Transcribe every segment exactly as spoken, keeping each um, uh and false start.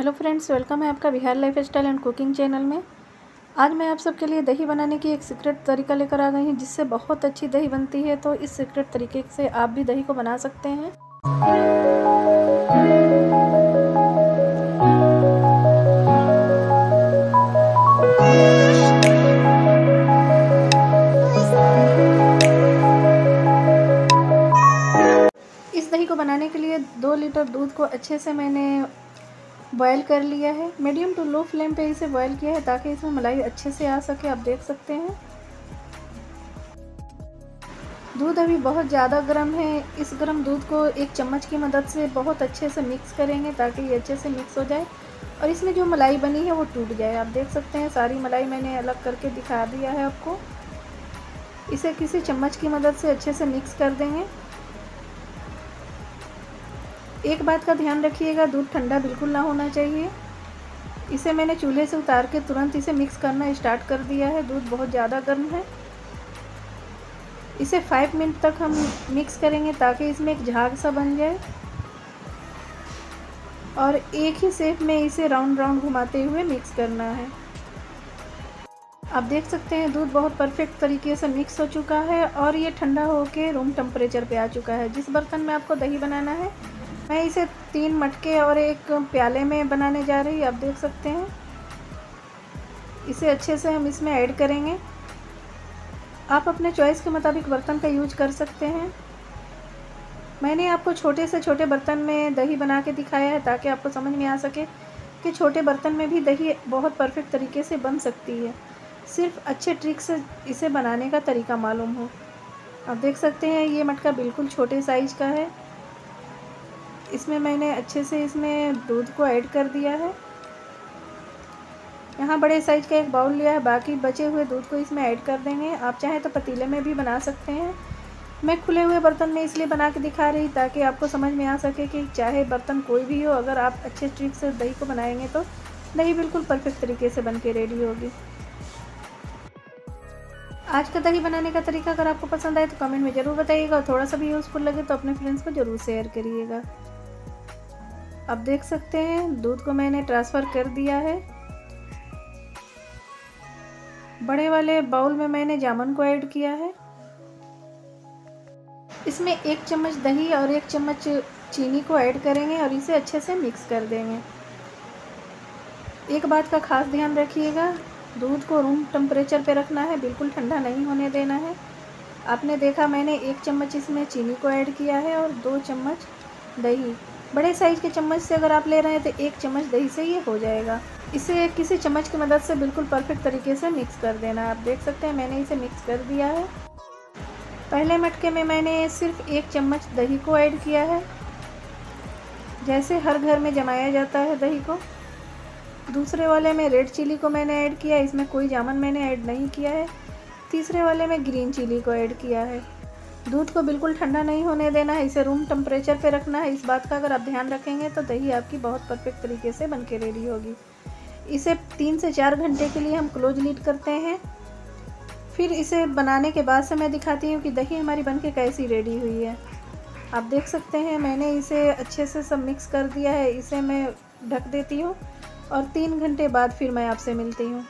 Hello friends, welcome है आपका Bihar lifestyle and cooking channel में। आज मैं आप सबके लिए दही बनाने की एक सीक्रेट तरीका लेकर आ गई हूँ, जिससे बहुत अच्छी दही बनती है। तो इस सीक्रेट तरीके से आप भी दही को बना सकते हैं। इस दही को बनाने के लिए दो लीटर दूध को अच्छे से मैंने बॉयल कर लिया है। मीडियम टू लो फ्लेम पे इसे बॉयल किया है ताकि इसमें मलाई अच्छे से आ सके। आप देख सकते हैं दूध अभी बहुत ज़्यादा गर्म है। इस गर्म दूध को एक चम्मच की मदद से बहुत अच्छे से मिक्स करेंगे ताकि ये अच्छे से मिक्स हो जाए और इसमें जो मलाई बनी है वो टूट जाए। आप देख सकते हैं सारी मलाई मैंने अलग करके दिखा दिया है आपको। इसे किसी चम्मच की मदद से अच्छे से मिक्स कर देंगे। एक बात का ध्यान रखिएगा, दूध ठंडा बिल्कुल ना होना चाहिए। इसे मैंने चूल्हे से उतार के तुरंत इसे मिक्स करना स्टार्ट कर दिया है। दूध बहुत ज़्यादा गर्म है। इसे फाइव मिनट तक हम मिक्स करेंगे ताकि इसमें एक झाग सा बन जाए और एक ही शेप में इसे राउंड राउंड घुमाते हुए मिक्स करना है। आप देख सकते हैं दूध बहुत परफेक्ट तरीके से मिक्स हो चुका है और ये ठंडा होकर रूम टेम्परेचर पे आ चुका है। जिस बर्तन में आपको दही बनाना है, मैं इसे तीन मटके और एक प्याले में बनाने जा रही। आप देख सकते हैं इसे अच्छे से हम इसमें ऐड करेंगे। आप अपने चॉइस के मुताबिक बर्तन का यूज कर सकते हैं। मैंने आपको छोटे से छोटे बर्तन में दही बना के दिखाया है ताकि आपको समझ में आ सके कि छोटे बर्तन में भी दही बहुत परफेक्ट तरीके से बन सकती है। सिर्फ अच्छे ट्रिक से इसे बनाने का तरीका मालूम हो। आप देख सकते हैं ये मटका बिल्कुल छोटे साइज का है। इसमें मैंने अच्छे से इसमें दूध को ऐड कर दिया है। यहाँ बड़े साइज का एक बाउल लिया है, बाकी बचे हुए दूध को इसमें ऐड कर देंगे। आप चाहें तो पतीले में भी बना सकते हैं। मैं खुले हुए बर्तन में इसलिए बना के दिखा रही ताकि आपको समझ में आ सके कि चाहे बर्तन कोई भी हो, अगर आप अच्छे ट्रिक से दही को बनाएंगे तो दही बिल्कुल परफेक्ट तरीके से बन के रेडी होगी। आज का दही बनाने का तरीका अगर आपको पसंद आए तो कमेंट में ज़रूर बताइएगा और थोड़ा सा भी यूज़फुल लगे तो अपने फ्रेंड्स को ज़रूर शेयर करिएगा। आप देख सकते हैं दूध को मैंने ट्रांसफ़र कर दिया है। बड़े वाले बाउल में मैंने जामुन को ऐड किया है। इसमें एक चम्मच दही और एक चम्मच चीनी को ऐड करेंगे और इसे अच्छे से मिक्स कर देंगे। एक बात का खास ध्यान रखिएगा, दूध को रूम टेम्परेचर पे रखना है, बिल्कुल ठंडा नहीं होने देना है। आपने देखा मैंने एक चम्मच इसमें चीनी को ऐड किया है और दो चम्मच दही। बड़े साइज के चम्मच से अगर आप ले रहे हैं तो एक चम्मच दही से ये हो जाएगा। इसे किसी चम्मच की मदद से बिल्कुल परफेक्ट तरीके से मिक्स कर देना। आप देख सकते हैं मैंने इसे मिक्स कर दिया है। पहले मटके में मैंने सिर्फ एक चम्मच दही को ऐड किया है, जैसे हर घर में जमाया जाता है दही को। दूसरे वाले में रेड चिली को मैंने ऐड किया, इसमें कोई जामुन मैंने ऐड नहीं किया है। तीसरे वाले में ग्रीन चिली को ऐड किया है। दूध को बिल्कुल ठंडा नहीं होने देना है, इसे रूम टेम्परेचर पे रखना है। इस बात का अगर आप ध्यान रखेंगे तो दही आपकी बहुत परफेक्ट तरीके से बन के रेडी होगी। इसे तीन से चार घंटे के लिए हम क्लोज लीड करते हैं। फिर इसे बनाने के बाद से मैं दिखाती हूँ कि दही हमारी बन के कैसी रेडी हुई है। आप देख सकते हैं मैंने इसे अच्छे से सब मिक्स कर दिया है। इसे मैं ढक देती हूँ और तीन घंटे बाद फिर मैं आपसे मिलती हूँ।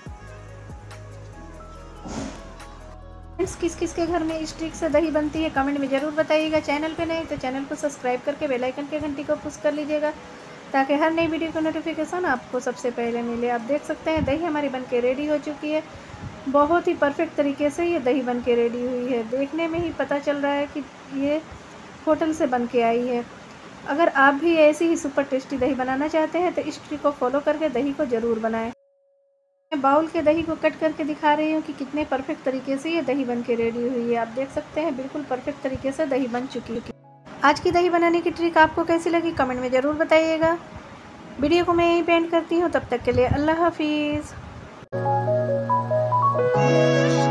फ्रेंड्स, किस किस के घर में इस ट्रिक से दही बनती है कमेंट में ज़रूर बताइएगा। चैनल पे नहीं तो चैनल को सब्सक्राइब करके बेल आइकन के घंटी को पुश कर लीजिएगा ताकि हर नई वीडियो का नोटिफिकेशन आपको सबसे पहले मिले। आप देख सकते हैं दही हमारी बन के रेडी हो चुकी है। बहुत ही परफेक्ट तरीके से ये दही बन के रेडी हुई है। देखने में ही पता चल रहा है कि ये होटल से बन के आई है। अगर आप भी ऐसी ही सुपर टेस्टी दही बनाना चाहते हैं तो इस ट्रिक को फॉलो करके दही को ज़रूर बनाएं। मैं बाउल के दही को कट करके दिखा रही हूँ कि कितने परफेक्ट तरीके से ये दही बन के रेडी हुई है। आप देख सकते हैं बिल्कुल परफेक्ट तरीके से दही बन चुकी है। आज की दही बनाने की ट्रिक आपको कैसी लगी कमेंट में ज़रूर बताइएगा। वीडियो को मैं यहीं पे एंड करती हूँ। तब तक के लिए अल्लाह हाफिज़।